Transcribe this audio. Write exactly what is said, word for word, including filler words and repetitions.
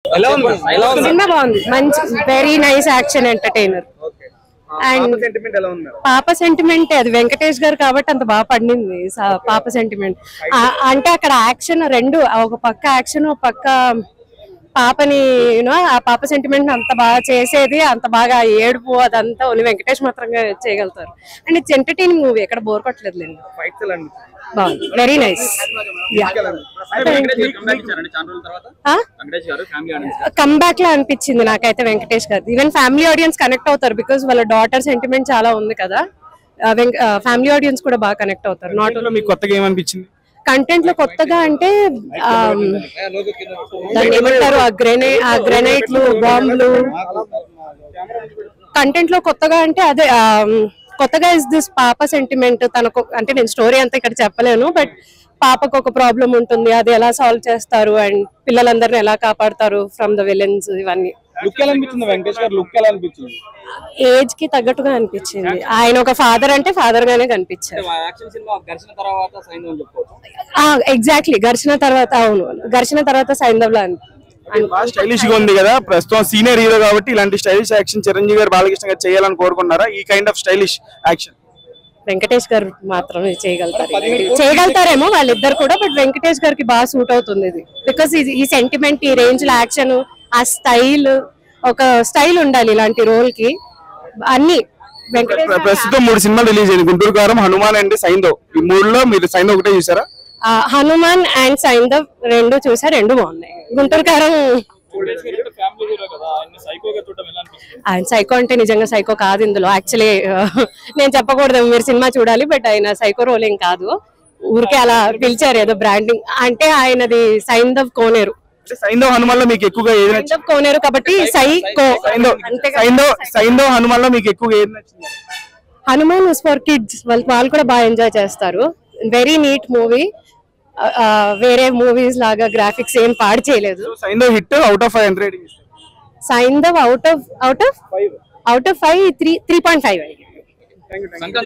Cinema బాగుంది, మంచి very nice action entertainer. And పాప సెంటిమెంట్ అది వెంకటేష్ గారు కాబట్టి అంత బాగా పండింది పాప సెంటిమెంట్. అంటే అక్కడ యాక్షన్ రెండు, ఒక పక్క యాక్షన్ ఒక పక్క పాపని యూనో ఆ పాప సెంటిమెంట్ అంత బాగా చేసేది, అంత బాగా ఏడుపు అదంతా ఓన్లీ వెంకటేష్ మాత్రంగా చేయగలుగుతారు. అండ్ ఇట్స్ ఎంటర్టైనింగ్ మూవీ, ఎక్కడ బోర్ కొట్టలేదు. బాగుంది, వెరీ నైస్. కమ్ బ్యాక్ లా అనిపించింది నాకైతే Venkatesh garu. Even family audience connect అవుతారు బికాస్ వాళ్ళ డాటర్ సెంటిమెంట్ చాలా ఉంది కదా, ఫ్యామిలీ ఆడియన్స్ కూడా బాగా కనెక్ట్ అవుతారు. నాట్ ఓన్లీ కొత్తగా ఏమనిపించింది కంటెంట్ లో కొత్తగా అంటే దాన్ని ఏమంటారు, ఆ గ్రెనే ఆ గ్రెనైట్లు బాంబులు కంటెంట్ లో కొత్తగా అంటే అదే కొత్తగా ఇస్ దిస్ పాప సెంటిమెంట్. తనకు అంటే నేను స్టోరీ అంతా ఇక్కడ చెప్పలేను, బట్ పాపకు ఒక ప్రాబ్లం ఉంటుంది, అది ఎలా సాల్వ్ చేస్తారు అండ్ పిల్లలందరిని ఎలా కాపాడతారు ఫ్రమ్ ద విలన్స్. ఇవన్నీ ఏజ్ కి తగ్గట్టుగా అనిపించింది. ఆయన ఒక ఫాదర్ అంటే ఫాదర్ గానే కనిపించారు. ఎగ్జాక్ట్లీ ఘర్షణ తర్వాత, అవును ఘర్షణ తర్వాత సైంధవ్ లా స్టైలిష్ గా ఉంది కదా. ప్రస్తుతం సీనియర్ హీరో కాబట్టి ఇలాంటి స్టైలిష్ యాక్షన్ చిరంజీవి గారు బాలకృష్ణ గారు చేయాలని కోరుకున్నారా? ఈ kind of stylish action Venkatesh garu మాత్రమే చేయగలుగుతారు, చేయగలుగుతారేమో వాళ్ళిద్దరు కూడా, బట్ వెంకటేష్ గారికి బాగా సూట్ అవుతుంది ఇది. బికాస్ ఈ సెంటిమెంట్, ఈ రేంజ్ లో యాక్షన్, ఆ స్టైల్, ఒక స్టైల్ ఉండాలి ఇలాంటి రోల్ కి. అన్ని ప్రస్తుతం మూడు సినిమాలు రిలీజ్ అయింది, గుంటూరు కారం, హనుమాన్ అండ్ సైంధవ్. ఈ మూడులో మీరు సైంధవ్ ఒకటే చూసారా? హనుమాన్ అండ్ సైంధవ్ రెండు చూసా, రెండు బాగున్నాయి. గుంటూరు కారం ఆయన సైకో అంటే నిజంగా సైకో కాదు ఇందులో. యాక్చువల్లీ నేను చెప్పకూడదు, మీరు సినిమా చూడాలి, బట్ ఆయన సైకో రోల్ ఏం కాదు, ఊరికే అలా పిలిచారు ఏదో బ్రాండింగ్. అంటే ఆయనది సైంధవ్ కోనేరు, సైంధవ్ హనుమాన్ లో మీకు ఎక్కువగా ఏది నచ్చింది? కోనేరు కాబట్టి సైకో. సైంధవ్ సైంధవ్ హనుమాన్ లో మీకు ఎక్కువగా ఏది నచ్చింది? హనుమాన్ ఇస్ ఫర్ కిడ్స్, వాళ్ళు వాళ్ళు కూడా బాగా ఎంజాయ్ చేస్తారు. వెరీ నీట్ మూవీ, వేరే మూవీస్ లాగా గ్రాఫిక్స్ ఏం పాడు చేయలేదు. Saindhav hit, out of five ఎంత రేటింగ్ ఇస్తారు? Saindhav out of out of out of five three three point five.